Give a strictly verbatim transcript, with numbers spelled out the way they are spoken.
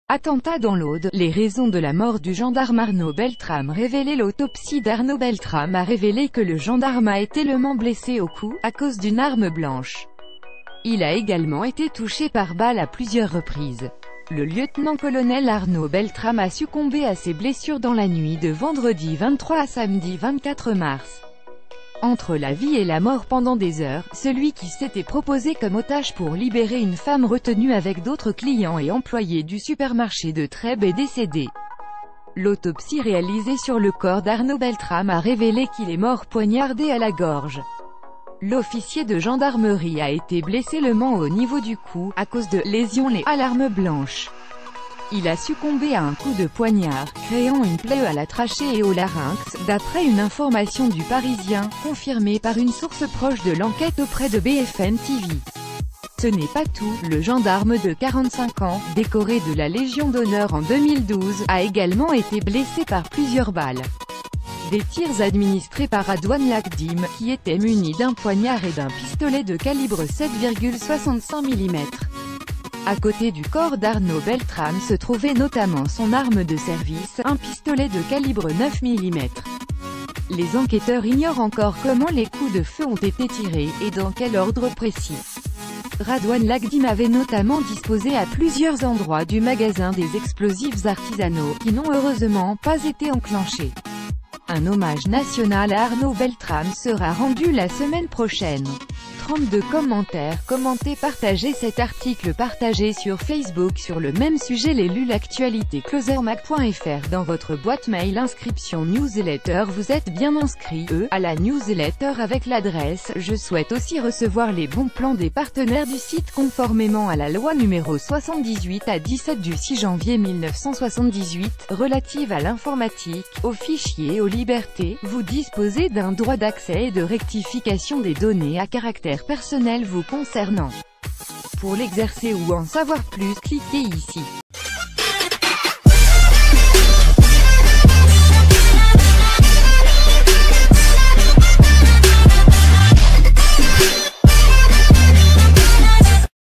Attentat dans l'Aude, les raisons de la mort du gendarme Arnaud Beltrame révélées. L'autopsie d'Arnaud Beltrame a révélé que le gendarme a été légèrement blessé au cou, à cause d'une arme blanche. Il a également été touché par balle à plusieurs reprises. Le lieutenant-colonel Arnaud Beltrame a succombé à ses blessures dans la nuit de vendredi vingt-trois à samedi vingt-quatre mars. Entre la vie et la mort pendant des heures, celui qui s'était proposé comme otage pour libérer une femme retenue avec d'autres clients et employés du supermarché de Trèbes est décédé. L'autopsie réalisée sur le corps d'Arnaud Beltrame a révélé qu'il est mort poignardé à la gorge. L'officier de gendarmerie a été blessé légèrement au niveau du cou, à cause de lésions liées à l'arme blanche. Il a succombé à un coup de poignard, créant une plaie à la trachée et au larynx, d'après une information du Parisien, confirmée par une source proche de l'enquête auprès de B F M T V. Ce n'est pas tout, le gendarme de quarante-cinq ans, décoré de la Légion d'honneur en deux mille douze, a également été blessé par plusieurs balles. Des tirs administrés par Radouane Lagdim, qui était muni d'un poignard et d'un pistolet de calibre sept virgule soixante-cinq millimètres. À côté du corps d'Arnaud Beltrame se trouvait notamment son arme de service, un pistolet de calibre neuf millimètres. Les enquêteurs ignorent encore comment les coups de feu ont été tirés, et dans quel ordre précis. Radouane Lagdim avait notamment disposé à plusieurs endroits du magasin des explosifs artisanaux, qui n'ont heureusement pas été enclenchés. Un hommage national à Arnaud Beltrame sera rendu la semaine prochaine. trente-deux commentaires, commentez, partagez cet article, partagé sur Facebook sur le même sujet. Les lu l'actualité closermag point f r dans votre boîte mail. Inscription newsletter. Vous êtes bien inscrit e, à la newsletter avec l'adresse. Je souhaite aussi recevoir les bons plans des partenaires du site conformément à la loi numéro soixante-dix-huit à dix-sept du six janvier mille neuf cent soixante-dix-huit, relative à l'informatique, aux fichiers et aux libertés. Vous disposez d'un droit d'accès et de rectification des données à caractère personnel vous concernant. Pour l'exercer ou en savoir plus, cliquez ici.